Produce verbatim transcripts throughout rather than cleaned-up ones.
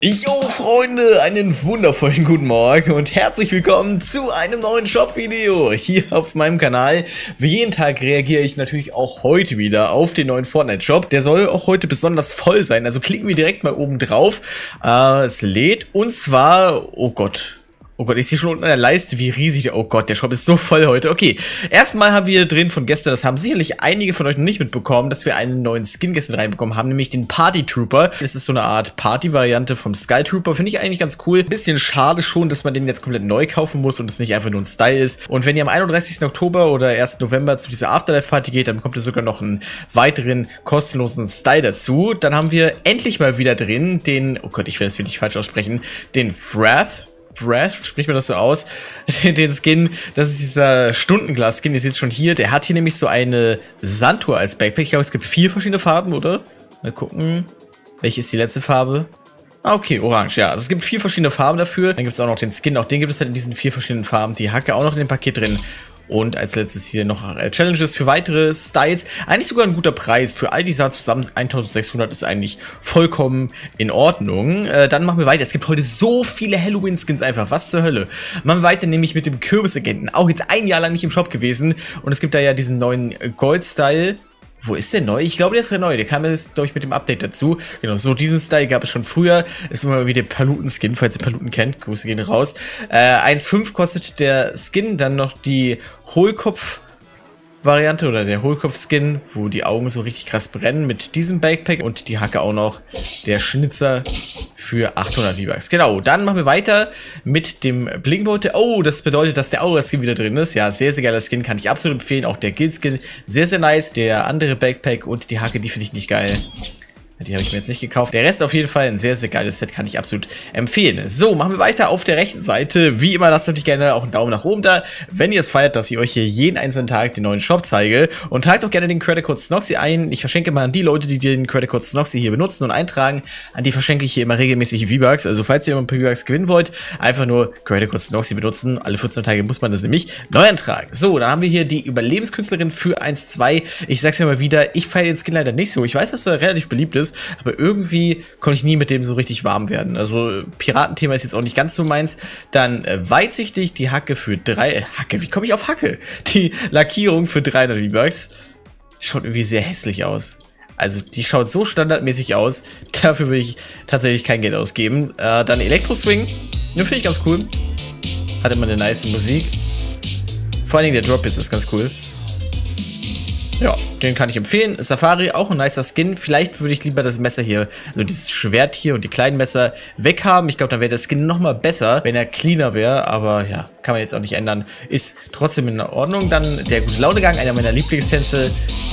Jo Freunde, einen wundervollen guten Morgen und herzlich willkommen zu einem neuen Shop-Video hier auf meinem Kanal. Wie jeden Tag reagiere ich natürlich auch heute wieder auf den neuen Fortnite-Shop. Der soll auch heute besonders voll sein, also klicken wir direkt mal oben drauf. Äh, es lädt und zwar, oh Gott... Oh Gott, ich sehe schon unten an der Leiste, wie riesig der... Oh Gott, der Shop ist so voll heute. Okay, erstmal haben wir drin von gestern, das haben sicherlich einige von euch noch nicht mitbekommen, dass wir einen neuen Skin gestern reinbekommen haben, nämlich den Party Trooper. Das ist so eine Art Party-Variante vom Sky Trooper, finde ich eigentlich ganz cool. Bisschen schade schon, dass man den jetzt komplett neu kaufen muss und es nicht einfach nur ein Style ist. Und wenn ihr am einunddreißigsten Oktober oder ersten November zu dieser Afterlife-Party geht, dann bekommt ihr sogar noch einen weiteren kostenlosen Style dazu. Dann haben wir endlich mal wieder drin den... Oh Gott, ich will das wirklich falsch aussprechen. Den Wrath. Wrath, spricht man das so aus, den Skin, das ist dieser Stundenglas-Skin, ihr seht es schon hier, der hat hier nämlich so eine Sanduhr als Backpack, ich glaube es gibt vier verschiedene Farben, oder? Mal gucken, welche ist die letzte Farbe? Ah, okay, orange, ja, also es gibt vier verschiedene Farben dafür, dann gibt es auch noch den Skin, auch den gibt es dann in diesen vier verschiedenen Farben, die Hacke auch noch in dem Paket drin. Und als letztes hier noch äh, Challenges für weitere Styles. Eigentlich sogar ein guter Preis. Für all die Sachen zusammen eintausendsechshundert ist eigentlich vollkommen in Ordnung. Äh, dann machen wir weiter. Es gibt heute so viele Halloween-Skins einfach. Was zur Hölle? Machen wir weiter nämlich mit dem Kürbisagenten. Auch jetzt ein Jahr lang nicht im Shop gewesen. Und es gibt da ja diesen neuen Gold-Style. Wo ist der neu? Ich glaube, der ist ja neu. Der kam jetzt, glaube ich, mit dem Update dazu. Genau, so diesen Style gab es schon früher. Ist immer wie der Paluten-Skin, falls ihr Paluten kennt. Grüße gehen raus. Äh, eins Komma fünf kostet der Skin. Dann noch die Hohlkopf-Variante oder der Hohlkopf-Skin, wo die Augen so richtig krass brennen mit diesem Backpack. Und die Hacke auch noch. Der Schnitzer für achthundert V-Bucks. Genau, dann machen wir weiter mit dem Blinkbote. Oh, das bedeutet, dass der Aura-Skin wieder drin ist. Ja, sehr, sehr geiler Skin, kann ich absolut empfehlen. Auch der Guild-Skin, sehr, sehr nice. Der andere Backpack und die Hacke, die finde ich nicht geil. Die habe ich mir jetzt nicht gekauft. Der Rest auf jeden Fall ein sehr, sehr geiles Set, kann ich absolut empfehlen. So, machen wir weiter auf der rechten Seite. Wie immer, lasst natürlich gerne auch einen Daumen nach oben da, wenn ihr es feiert, dass ich euch hier jeden einzelnen Tag den neuen Shop zeige. Und tragt auch gerne den Credit Code Snoxy ein. Ich verschenke mal an die Leute, die den Credit Code Snoxy hier benutzen und eintragen. An die verschenke ich hier immer regelmäßig V-Bucks. Also falls ihr immer ein paar V-Bucks gewinnen wollt, einfach nur Credit Code Snoxy benutzen. Alle vierzehn Tage muss man das nämlich neu eintragen. So, dann haben wir hier die Überlebenskünstlerin für eins zwei. Ich sag's ja mal wieder, ich feiere den Skin leider nicht so. Ich weiß, dass er relativ beliebt ist, aber irgendwie Irgendwie konnte ich nie mit dem so richtig warm werden. Also Piratenthema ist jetzt auch nicht ganz so meins. Dann äh, weitsichtig die Hacke für drei... Äh, Hacke, wie komme ich auf Hacke? Die Lackierung für dreihundert V-Bucks. Schaut irgendwie sehr hässlich aus. Also die schaut so standardmäßig aus. Dafür würde ich tatsächlich kein Geld ausgeben. Äh, dann Elektro-Swing. Den finde ich ganz cool. Hat immer eine nice Musik. Vor allen Dingen der Drop jetzt ist ganz cool. Ja, den kann ich empfehlen. Safari, auch ein nicer Skin. Vielleicht würde ich lieber das Messer hier, also dieses Schwert hier und die kleinen Messer weghaben. Ich glaube, dann wäre der Skin nochmal besser, wenn er cleaner wäre. Aber ja, kann man jetzt auch nicht ändern. Ist trotzdem in Ordnung. Dann der gute Launegang, einer meiner Lieblingstänze.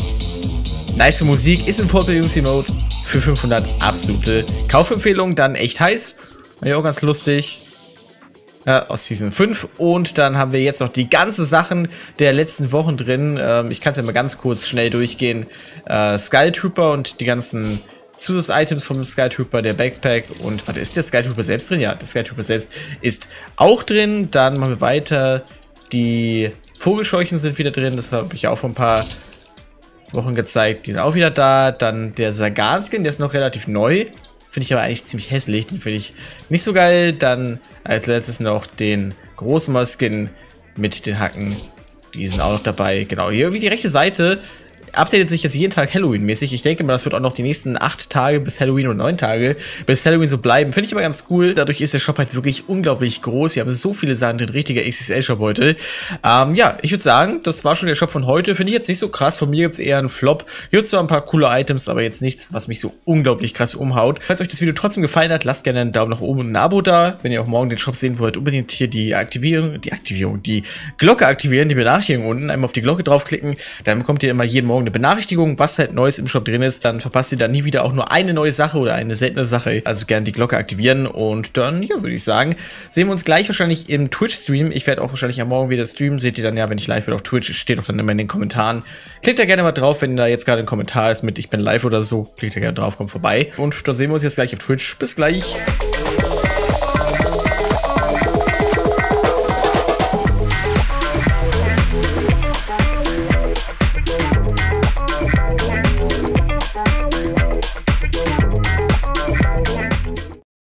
Nice Musik, ist im Vorbildungs-Emote für fünfhundert. Absolute Kaufempfehlung. Dann echt heiß. Ja, auch ganz lustig. Ja, aus Season fünf. Und dann haben wir jetzt noch die ganzen Sachen der letzten Wochen drin. Ähm, ich kann es ja mal ganz kurz schnell durchgehen. Äh, Sky Trooper und die ganzen Zusatz-Items vom Sky Trooper, der Backpack. Und warte, ist der Sky Trooper selbst drin? Ja, der Sky Trooper selbst ist auch drin. Dann machen wir weiter. Die Vogelscheuchen sind wieder drin. Das habe ich ja auch vor ein paar Wochen gezeigt. Die sind auch wieder da. Dann der Sagan-Skin, der ist noch relativ neu. Finde ich aber eigentlich ziemlich hässlich. Den finde ich nicht so geil. Dann als letztes noch den Großmaus-Skin mit den Hacken. Die sind auch noch dabei. Genau, hier irgendwie die rechte Seite updatet sich jetzt jeden Tag Halloween-mäßig. Ich denke mal, das wird auch noch die nächsten acht Tage bis Halloween und neun Tage bis Halloween so bleiben. Finde ich aber ganz cool. Dadurch ist der Shop halt wirklich unglaublich groß. Wir haben so viele Sachen drin. Richtiger X X L-Shop heute. Ähm, ja, ich würde sagen, das war schon der Shop von heute. Finde ich jetzt nicht so krass. Von mir gibt es eher einen Flop. Hier gibt es zwar ein paar coole Items, aber jetzt nichts, was mich so unglaublich krass umhaut. Falls euch das Video trotzdem gefallen hat, lasst gerne einen Daumen nach oben und ein Abo da. Wenn ihr auch morgen den Shop sehen wollt, unbedingt hier die Aktivierung, die Aktivierung, die Glocke aktivieren, die Benachrichtigung unten. Einmal auf die Glocke draufklicken. Dann bekommt ihr immer jeden Morgen eine Benachrichtigung, was halt Neues im Shop drin ist. Dann verpasst ihr dann nie wieder auch nur eine neue Sache oder eine seltene Sache. Also gerne die Glocke aktivieren. Und dann, ja, würde ich sagen, sehen wir uns gleich wahrscheinlich im Twitch-Stream. Ich werde auch wahrscheinlich am Morgen wieder streamen. Seht ihr dann ja, wenn ich live bin auf Twitch. Steht auch dann immer in den Kommentaren. Klickt da gerne mal drauf, wenn da jetzt gerade ein Kommentar ist mit ich bin live oder so. Klickt da gerne drauf, kommt vorbei. Und dann sehen wir uns jetzt gleich auf Twitch. Bis gleich.